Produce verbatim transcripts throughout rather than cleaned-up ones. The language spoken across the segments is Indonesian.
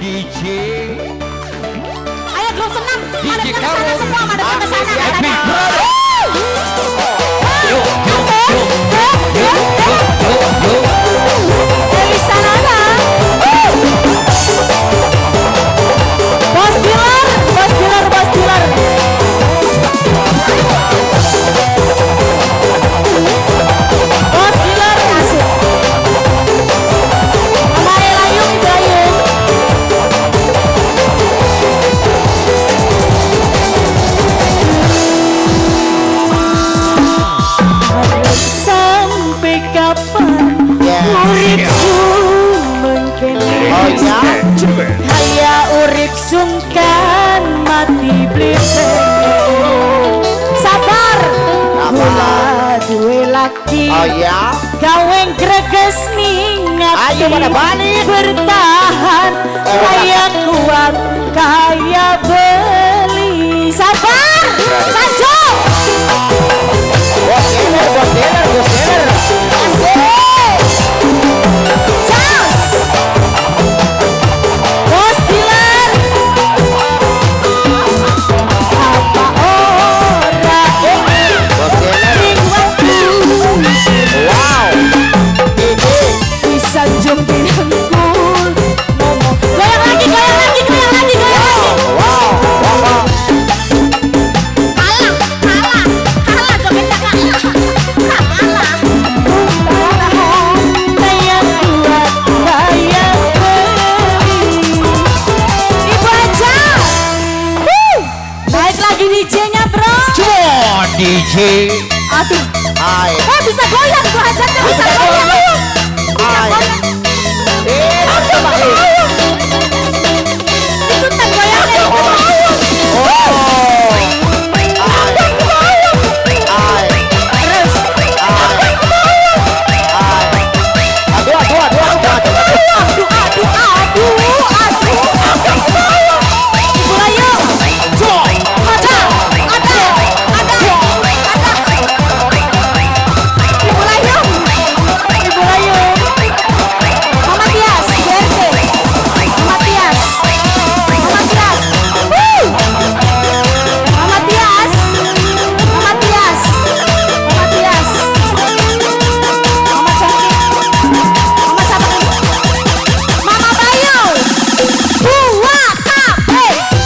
D J. Ayo grup senam. D J Madepnya kesana semua, madepnya kesana. Epic Brother. Yo, yo, yo, yo, yo, yo, yo. Elisa Nana. Bos dealer, bos dealer, bos dealer. Bos dealer asik. Mama Elayu, Ibrahim. Sampai kapan uripku mengkene? Oh ya? Haya urip sungkan mati blite. Sabar, kula duwe laki. Oh ya? Gawe greges ningat. Ayo pada balik. Bertahan, kaya kuat, kaya beli. Sabar, lanjut. Bos dealer, bos dealer, bos dealer. Asik. Cas. Bos dealer. Apa ora Bos dealer. ning waktu Wow. Ini. bisa jumpin hengkul ngomong. Goyang lagi, goyang lagi, goyang lagi, goyang lagi. Wow. Wow. Wow. Kalah, kalah, kalah jogetnya kalah. Kalah. Kaya kuat, kaya beli. Ibu aja. Wuh. Baik lagi D J-nya bro. Come on D J. Aduh. Hai. Oh bisa goyang, Bu Hajatnya bisa goyang. Ayo. Bisa Hai. goyang. Eh, coba eh. Itu tak goyangnya. Oh. Hai. Hai. Terus. Hai. Hai. Aduh, aduh, aduh, aduh, aduh. Aduh, aduh, aduh, aduh. Ibu Layu. Joy. Ada, ada, ada, ada. Ibu Layu. Ibu Layu. Mama Tias, B R T. Mama Tias. Mama Tias. Wuh. Mama Tias. Mama Tias. Mama Tias. Mama cantik. Mama siapa nih? Mama Bayu. Dua kape.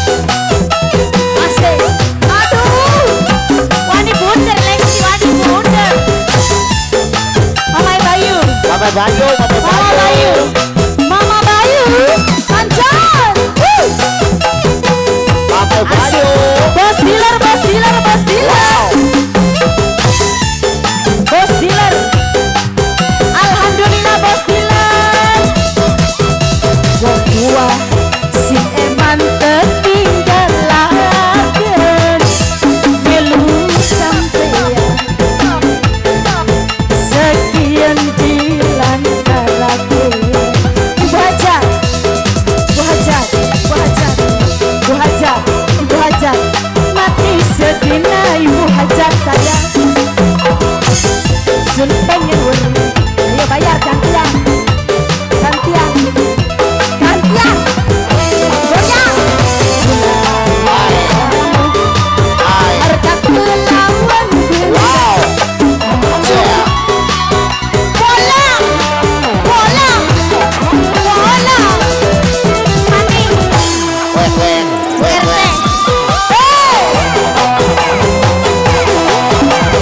Asik. Aduh. Wani bunder Lexi, wani bunder. Mama Bayu. Mama Bayu, Mama Mama Bayu. Bayu. Mama Bayu. Lancar. Wuh. Mama Asik. Bayu. Bos dealer, bos dealer, bos dealer. Wow. Bos dealer. Alhamdulillah bos dealer. Wong tua sing eman tertinggalaken melu sampeyan sekian dilantaraken. Ibu Hajat, Ibu Hajat, Ibu Hajat, Ibu Hajat, Ibu Hajat, mati sedina Ibu Hajat saya. Sun pengen wer, ayo bayar gantian, gantian, gantian, goyang. Hai. Harga kelawan Wow. Yeah. bola, bola, bola. Mati, Weh, weh, weh, R T. weh. Hey.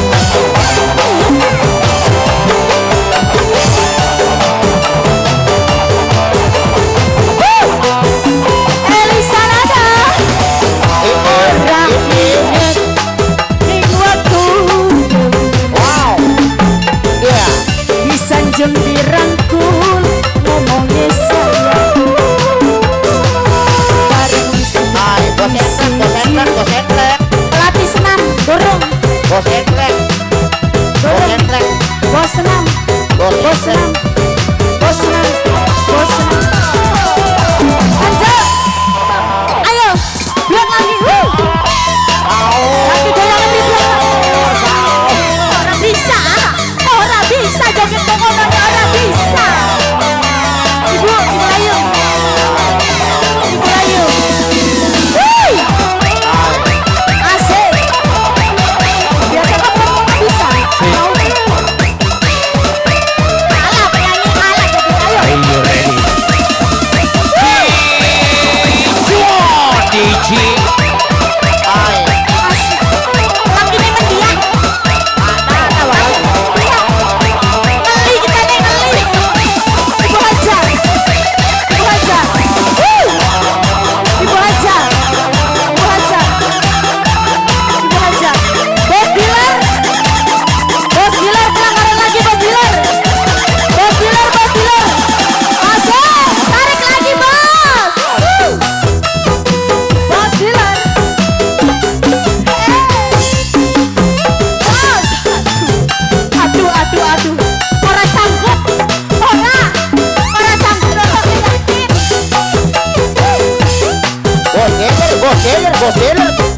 Ghost Killer, Ghost Killer.